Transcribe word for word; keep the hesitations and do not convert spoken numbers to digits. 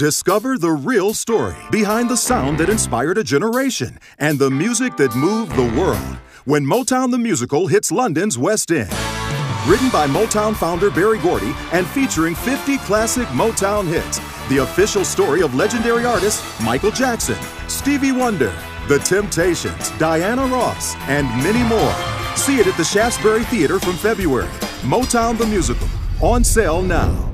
Discover the real story behind the sound that inspired a generation and the music that moved the world when Motown the Musical hits London's West End. Written by Motown founder Berry Gordy and featuring fifty classic Motown hits, the official story of legendary artists Michael Jackson, Stevie Wonder, The Temptations, Diana Ross, and many more. See it at the Shaftesbury Theater from February. Motown the Musical, on sale now.